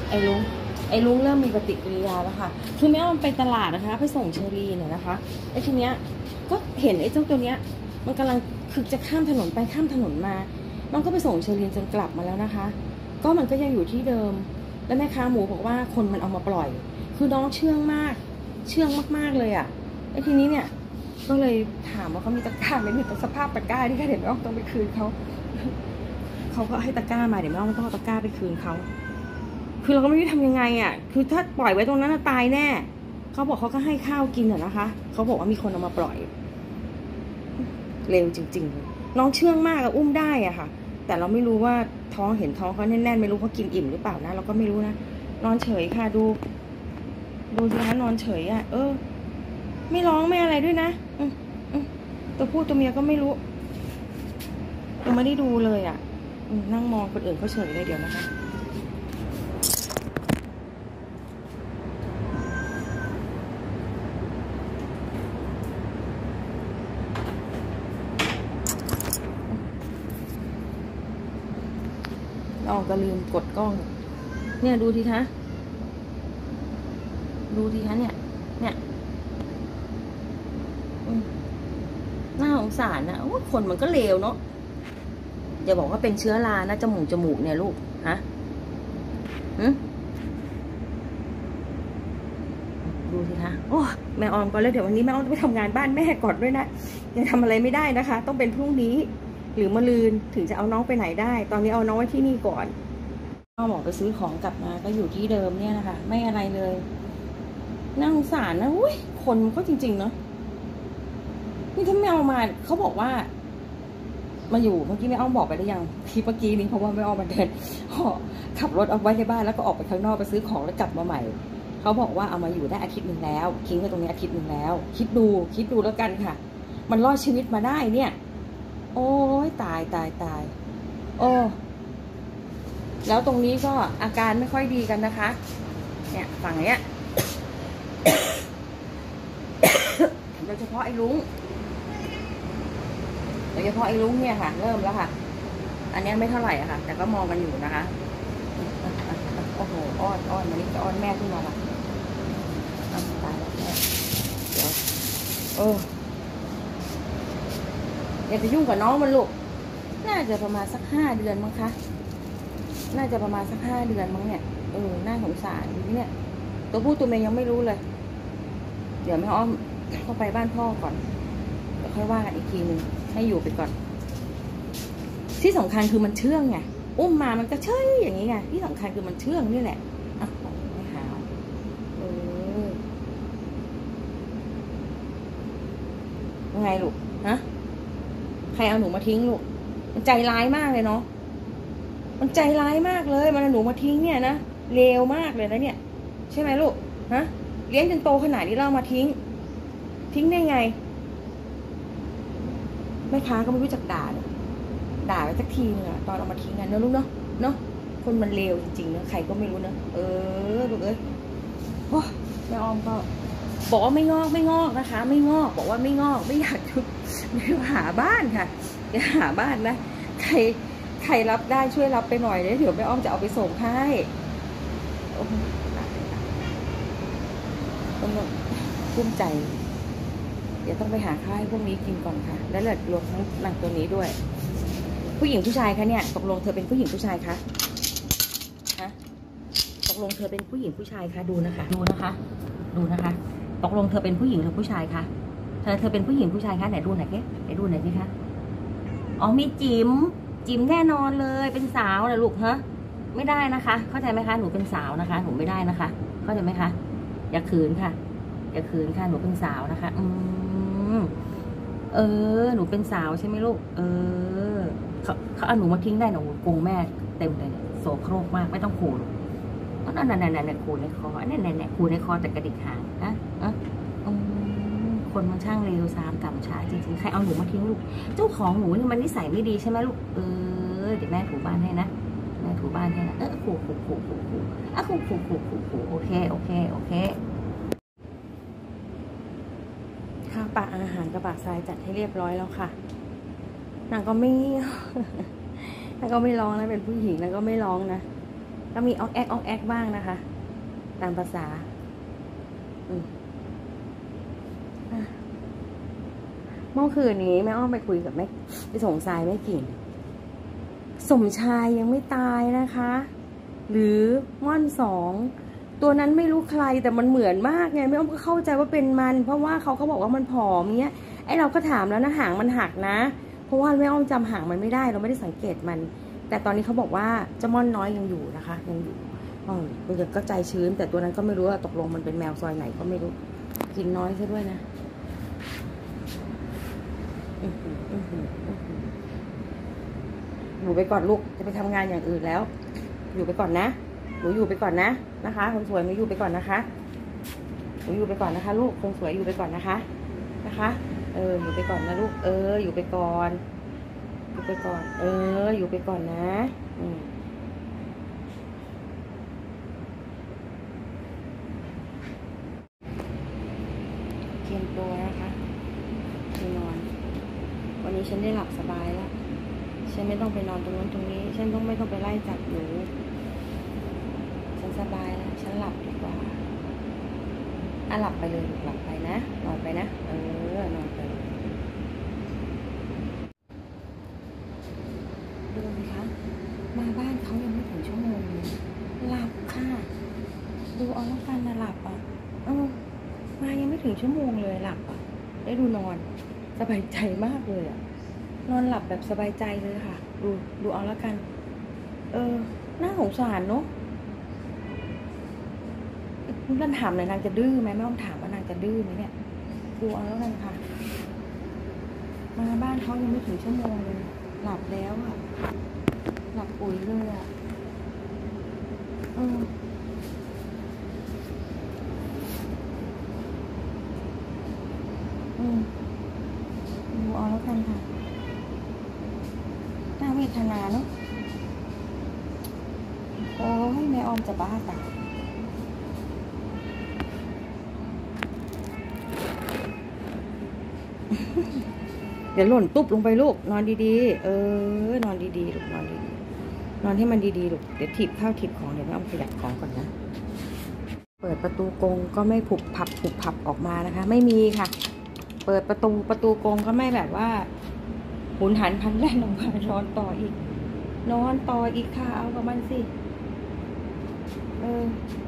ไอ้ลุงเริ่มมีปฏิกิริยาแล้วค่ะคือแม่มันไปตลาดนะคะไปส่งเชอรี่เนี่ยนะคะไอ้ทีเนี้ยก็เห็นไอ้เจ้าตัวเนี้ยมันกำลังคือจะข้ามถนนไปข้ามถนนมาน้องก็ไปส่งเชอรี่จนกลับมาแล้วนะคะก็มันก็ยังอยู่ที่เดิมแล้วแม่ค้าหมูบอกว่าคนมันเอามาปล่อยคือน้องเชื่องมากเลยอ่ะไอ้ทีนี้เนี่ยก็เลยถามว่าเขามีตะกร้าไหมมีสภาพตะกร้าที่แค่เห็นว่าต้องไปคืนเขาก็ให้ตะกร้ามาเดี๋ยวแม่ต้องเอาตะกร้าไปคืนเขาคือเราก็ไม่รู้ทำยังไงอ่ะคือถ้าปล่อยไว้ตรงนั้นตายแน่เขาบอกเขาก็ให้ข้าวกินอ่ะนะคะเขาบอกว่ามีคนเอามาปล่อยเร็วจริงๆน้องเชื่องมากอะอุ้มได้อ่ะค่ะแต่เราไม่รู้ว่าท้องเห็นท้องเขาแน่นๆไม่รู้เขากินอิ่มหรือเปล่านะเราก็ไม่รู้นะนอนเฉยค่ะดูสิคะนอนเฉยอ่ะไม่ร้องไม่อะไรด้วยนะตัวผู้ตัวเมียก็ไม่รู้ยังไม่ได้ดูเลยอ่ะนั่งมองคนอื่นเขาเฉยเลยเดี๋ยวนะคะเราก็ลืมกดกล้องเนี่ยดูทีคะเนี่ยน่าสงสารนะคนมันก็เลวเนาะอย่าบอกว่าเป็นเชื้อรานะจมูกเนี่ยลูกฮะดูสิคะโอ้แม่ออมก่อนแล้วเดี๋ยววันนี้แม่ออมต้องไปทำงานบ้านแม่ก่อนด้วยนะยังทำอะไรไม่ได้นะคะต้องเป็นพรุ่งนี้หรือมะรืนถึงจะเอาน้องไปไหนได้ตอนนี้เอาน้องไว้ที่นี่ก่อนพ่อบอกไปซื้อของกลับมาก็อยู่ที่เดิมเนี่ยนะคะไม่อะไรเลยน่าสงสารนะอุ้ยคนก็จริงๆเนาะนี่ถ้าไม่เอามาเขาบอกว่ามาอยู่เมื่อกี้แม่อ้อมบอกไปได้ยังทีเมื่อกี้นี้เพราะว่าแม่อ้อมมาเดินขับรถเอาไว้ในบ้านแล้วก็ออกไปข้างนอกไปซื้อของแล้วกลับมาใหม่เขาบอกว่าเอามาอยู่ได้อาทิตย์หนึ่งแล้วทิ้งไว้ตรงนี้อาทิตย์หนึ่งแล้วคิดดูแล้วกันค่ะมันรอดชีวิตมาได้เนี่ยโอ้ยตายโอ้แล้วตรงนี้ก็อาการไม่ค่อยดีกันนะคะเนี่ยฝั่งเนี้ยโดยเฉพาะไอ้ลุงเนี่ยค่ะเริ่มแล้วค่ะอันนี้ไม่เท่าไหร่อะค่ะแต่ก็มองกันอยู่นะคะโอ้โหอ้อนวันนี้จะอ้อนแม่ขึ้นมาละตายแล้วแม่เดี๋ยวอย่าไปยุ่งกับน้องมันลูกน่าจะประมาณสัก5 เดือนมั้งคะน่าจะประมาณสัก5 เดือนมั้งเนี่ยน่าสงสารเนี่ยตัวผู้ตัวเมียยังไม่รู้เลยเดี๋ยวแม่อ้อมเข้าไปบ้านพ่อก่อนเดี๋ยวค่อยว่ากันอีกทีนึงให้อยู่ไปก่อนที่สำคัญคือมันเชื่องไงอุ้มมามันก็เชื่องอย่างนี้ไงที่สำคัญคือมันเชื่องนี่แหละไม่หาวยังไงลูกฮะใครเอาหนูมาทิ้งลูกมันใจร้ายมากเลยเนาะมันใจร้ายมากเลยมันเอาหนูมาทิ้งเนี่ยนะเลวมากเลยนะเนี่ยใช่ไหมลูกฮะเลี้ยงจนโตขนาดนี้เรามาทิ้งได้ไงแม่ค้าก็ไม่รู้จักด่าไปสักทีนึงอะตอนเอามาทิ้งกันเนอะลูกเนาะคนมันเลวจริงๆเนอะใครก็ไม่รู้เนอะลูกโอ้แม่ออมก็บอกว่าไม่งอกนะคะไม่งอกบอกว่าไม่งอกไม่อยากไม่หาบ้านค่ะอย่าหาบ้านนะใครรับได้ช่วยรับไปหน่อยเดี๋ยวแม่อ้อมจะเอาไปส่งให้ต้องกุ้มใจเดี๋ยวต้องไปหาข้าวให้พวกนี้กินก่อนค่ะแล้วรวมทั้งนางตัวนี้ด้วยผู้หญิงผู้ชายคะเนี่ยตกลงเธอเป็นผู้หญิงผู้ชายคะฮะตกลงเธอเป็นผู้หญิงผู้ชายคะดูนะคะตกลงเธอเป็นผู้หญิงหรือผู้ชายคะเธอเป็นผู้หญิงผู้ชายคะไหนดูหน่อยสิคะอ๋อมีจิ๋มแน่นอนเลยเป็นสาวนะลูกฮะไม่ได้นะคะเข้าใจไหมคะหนูเป็นสาวนะคะหนูไม่ได้นะคะเข้าใจไหมคะอย่าขืนค่ะหนูเป็นสาวนะคะหนูเป็นสาวใช่ไหมลูกเขาเอาหนูมาทิ้งได้หนูโกงแม่เต็มเลยโสโครกมากไม่ต้องขู่นั่นขู่ในคอนั่นขู่ในคอแต่กระดิกหางนะคนมันช่างเลวซ้ำต่ำช้าจริงๆใครเอาหนูมาทิ้งลูกเจ้าของหนูนี่มันนิสัยไม่ดีใช่ไหมลูกเดี๋ยวแม่ถูบ้านให้นะขู่ขู่โอเคข้าวปลาอาหารกระบะทรายจัดให้เรียบร้อยแล้วค่ะนางก็ไม่ร้องนะเป็นผู้หญิงนางก็ไม่ร้องนะก็มีออกแอกออกแอกบ้างนะคะ ตามภาษาเมื่อคืนนี้แม่อ้อมไปคุยกับแม่ไปส่งทรายแม่กิ่งสมชายยังไม่ตายนะคะ หรือม่อนสองตัวนั้นไม่รู้ใครแต่มันเหมือนมากไงแม่อ้อมก็เข้าใจว่าเป็นมันเพราะว่าเขาบอกว่ามันผอมเงี้ยไอเราก็ถามแล้วนะหางมันหักนะเพราะว่าแม่อ้อมจำหางมันไม่ได้เราไม่ได้สังเกตมันแต่ตอนนี้เขาบอกว่าเจ้าม่อนน้อยยังอยู่นะคะยังอยู่มันก็ใจชื้นแต่ตัวนั้นก็ไม่รู้ว่าตกลงมันเป็นแมวซอยไหนก็ไม่รู้กินน้อยซะด้วยนะอยู่ไปก่อนลูกจะไปทำงานอย่างอื่นแล้วอยู่ไปก่อนนะหนูอยู่ไปก่อนนะนะคะคนสวยหนูอยู่ไปก่อนนะคะหนูอยู่ไปก่อนนะคะลูกคนสวยอยู่ไปก่อนนะคะอยู่ไปก่อนนะลูกอยู่ไปก่อนอยู่ไปก่อนอยู่ไปก่อนนะเตรียมตัวนะคะไปนอนวันนี้ฉันได้หลับสบายแล้วฉันไม่ต้องไปนอนตรงนั้นตรงนี้ฉันไม่ต้องไปไล่จับหนูฉันสบายแล้วฉันหลับดีกว่าหลับไปเลยหลับไปนะนอนไปนะนอนไปดูสิคะมาบ้านเขายังไม่ถึงชั่วโมงเลยหลับค่ะดูเอาแล้วกันนะหลับมายังไม่ถึงชั่วโมงเลยหลับได้ดูนอนสบายใจมากเลยนอนหลับแบบสบายใจเลยค่ะดูเอาแล้วกันน่าสงสารเนาะนั่นถามเลยนางจะดื้อไหมไม่ต้องถามว่านางจะดื้อไหมเนี่ยดูเอาแล้วกันค่ะมาบ้านเขายังไม่ถึงชั่วโมงเลยหลับแล้วหลับปุ๋ยเลยดูเอาแล้วกันค่ะน่าเวทนาเนาะโอ้ยแม่ออมจะบ้าตายเดี๋ยวหล่นตุ๊บลงไปลูกนอนดีๆนอนดีๆลูกนอนดีๆนอนให้มันดีๆลูกเดี๋ยวถีบข้าวถีบของเดี๋ยวแม่ออมขยับของก่อนนะเปิดประตูกรงก็ไม่ผุบพับออกมานะคะไม่มีค่ะเปิดประตูกรงก็ไม่แบบว่าหุนหันพันแล่นออกมานอนต่ออีกค่ะเอากับมันสิ